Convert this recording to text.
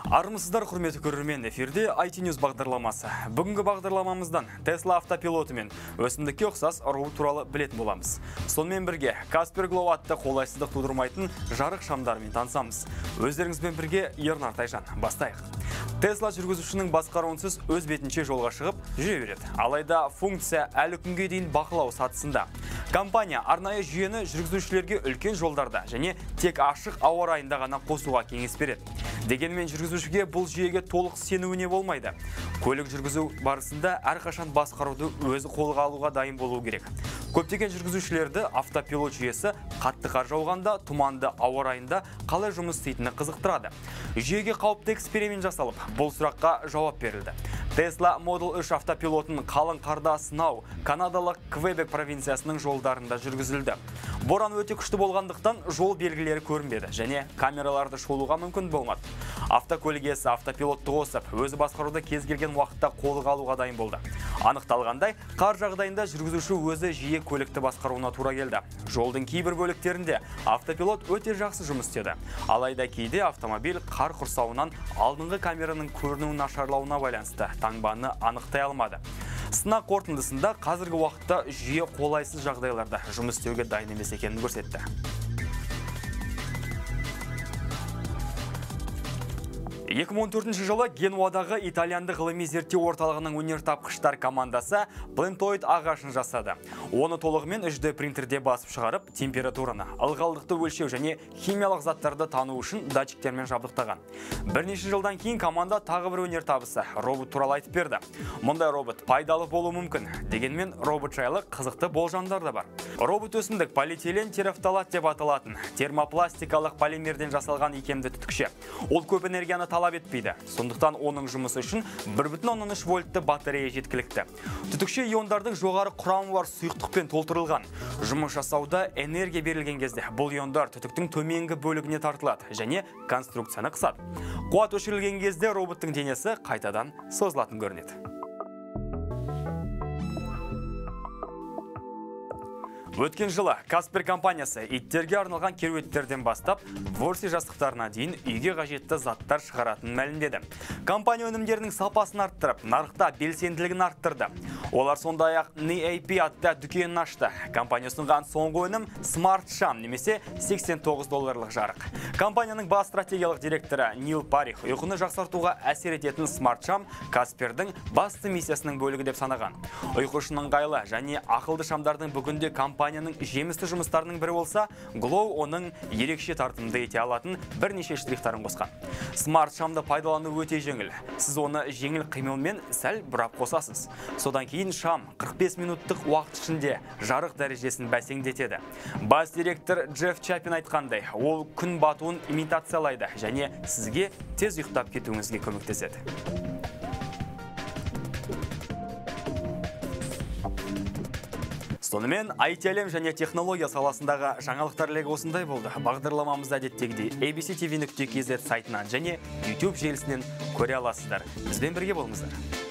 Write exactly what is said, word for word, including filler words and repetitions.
Армысыздар, құрметті көрермен, эфирде ай ти News бағдарламасы. Бүгінгі бағдарламамыздан Tesla автопилоты мен өсімдікке ұқсас робот туралы білетін боламыз. Сонымен бірге Каспер Глоу атты қолайсыздық тудырмайтын жарық шамдарымен танысамыз. Өздеріңізбен бірге Ернар Тайжан. Бастайық. Tesla жүргізушінің басқаруынсыз өз бетінше жолға шығып жүре береді. Алайда функция әлі күнге дейін бақылау сатысында. Компания арнайы жүйені жүргізушілерге үлкен жолдарда және тек ашық ауа райында ғана қосуға кеңес береді. Дегенмен жүргізушіге бұл жүйеге толық сенуіне болмайды. Көлік жүргізу барысында әрқашан басқаруды өзі қолға алуға дайын болуы керек. Көптеген жүргізушілерді автопилот жүйесі қатты қар жауғанда, тұманды ауа райында қалай жұмыс істейтіні қызықтырады. Жүйеге қауіпті эксперимент жасалып, бұл сұраққа жауап берілді. Tesla Model үш автопилотын қалың қарда сынау Канадалық Квебек провинциясының жолдарында жүргізілді. Боран өте күшті болғандықтан жол белгілері көрінбеді және камераларды шолуға мүмкін болмады. Автокөлік иесі автопилотты қосып, өзі басқаруды кез келген уақытта қолға алуға дайын болды. Анықталғандай, қар жағдайында жүргізуші өзі жиі көлікті басқаруына тура келді. Жолдың кейбір бөліктерінде автопилот өте жақсы жұмыс істеді. Алайда кейде автомобиль қар құрсауынан алдыңғы камераның көрінуі нашарлауына байланысты таңбаны анықтай алмады. Сынақ қорытындысында қазіргі уақытта жүйе қолайсыз жағдайларда жұмыс істеуге дайын емес екенін көрсетті. екі мың он төртінші жылы Генуадағы итальянды ғылыми зерттеу орталығының өнертапқыштар командасы плантоид ағашын жасады. Оны толығымен үш дэ принтерде басып шығарып, температураны, ылғалдықты өлшеу және химиялық заттарды тану үшін датчиктермен жабдықтаған. Бірнеше жылдан кейін команда тағы бір өнертабысы робот туралы айтып берді. Мұндай робот пайдалы болуы мүмкін. Дегенмен робот жайлы қызықты болжамдар да бар. Робот өсімдік полиэтилен терафталат деп аталатын термопластикалық полимерден жасалған икемді түтікше. Ол көп энергияны талап етпейді. Сондықтан оның жұмысы үшін бір бүтін оннан үш вольтты батарея жеткілікті. Түтікше иондардың жоғары құрамы бар сұйықтықпен толтырылған. Жұмыс жасауда энергия берілген кезде бұл иондар түтіктің төменгі бөлігіне тартылады және конструкцияны қысады. Қуат өшірілген кезде роботтың денесі қайтадан созылатын көрінеді. Өткен жылы Каспер компаниясы иттерге арналған кереуеттерден бастап, ворси жастықтарына дейін үйге қажетті заттар шығаратын мәлімдеді. Компания өнімдерінің сапасын арттырып, нарықта белсенділігін арттырды. Олар сондай-ақ эн эй пи атты дүкенін ашты. Компания ұсынған соңғы өнім Smart Sham немесе сексен тоғыз долларлық жарық. Компанияның бас стратегиялық директоры Нил Парих ұйқыны жақсартуға әсер ететін Smart Sham Каспердің басты миссиясының бөлігі деп санаған. Ұйқы үшін ыңғайлы және ақылды шамдардың бүгінде компанияның жемісті жұмыстарының бірі болса, Глоу оның ерекше тартымды ете алатын бірнеше штрихтарын қосқан. Smart Shamды пайдалану өте жеңіл. Сіз оны жеңіл қимылмен сәл бұрап қосасыз. Содан кейін шам қырық бес минуттық уақыт ішінде жарық дәрежесін бәсеңдетеді. Бас директор Джефф Чапин айтқандай, ол күн батуын имитациялайды және сізге тез ұйықтап кетуіңізге көмектеседі. Сонымен ай ти әлем және технология саласындағы жаңалықтар легі осындай болды. Бағдарламамызда әдеттегідей эй би си ти ви нүкте кз сайтынан және YouTube желісінен көре аласыздар. Бізбен бірге болыңыздар.